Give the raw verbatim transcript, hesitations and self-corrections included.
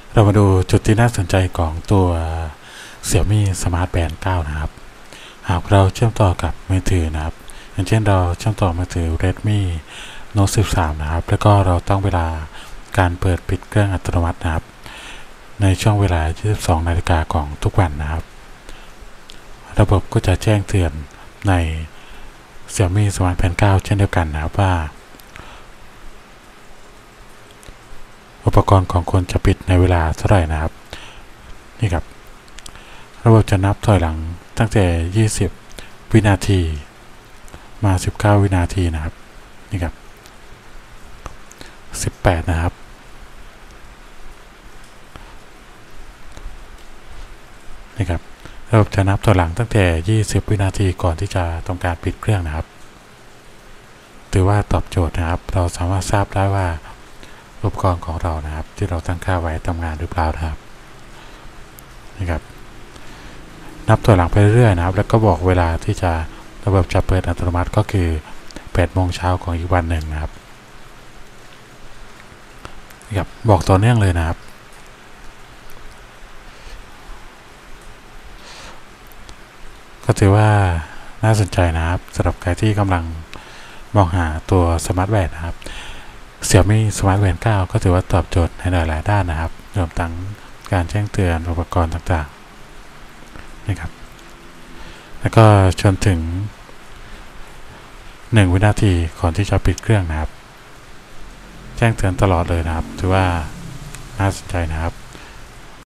เรามาดูจุดที่น่าสนใจของตัว Xiaomi Smart Band เก้า นะครับหากเราเชื่อมต่อกับมือถือนะครับอย่างเช่นเราเชื่อมต่อมือถือ Redmi Note สิบสาม นะครับแล้วก็เราต้องเวลาการเปิดปิดเครื่องอัตโนมัตินะครับในช่วงเวลา ยี่สิบสอง นาฬิกาของทุกวันนะครับระบบก็จะแจ้งเตือนใน Xiaomi Smart Band เก้า เช่นเดียวกันนะครับว่าอุปกรณ์ของคนจะปิดในเวลาเท่าไหร่นะครับนี่ครับระบบจะนับถอยหลังตั้งแต่ยี่สิบวินาทีมาสิบเก้าวินาทีนะครับนี่ครับสิบแปดนะครับนี่ครับระบบจะนับถอยหลังตั้งแต่ยี่สิบวินาทีก่อนที่จะทำการปิดเครื่องนะครับถือว่าตอบโจทย์นะครับเราสามารถทราบได้ว่าอุปกรณ์ของเรานะครับที่เราตั้งค่าไว้ทำงานหรือเปล่านะครับนี่ครับนับถอยหลังไปเรื่อยๆนะครับแล้วก็บอกเวลาที่จะระบบจะเปิดอัตโนมัติก็คือแปดโมงเช้าของอีกวันหนึ่งนะครับนี่ครับบอกต่อเนื่องเลยนะครับก็ถือว่าน่าสนใจนะครับสำหรับใครที่กำลังมองหาตัวสมาร์ทแวร์นะครับXiaomi Smart Band เก้า ก็ถือว่าตอบโจทย์ในหลายๆด้านนะครับรวมทั้งการแจ้งเตือนอุปกรณ์ต่างๆนะครับแล้วก็จนถึงหนึ่งวินาทีก่อนที่จะปิดเครื่องนะครับแจ้งเตือนตลอดเลยนะครับถือว่าน่าสนใจนะครับ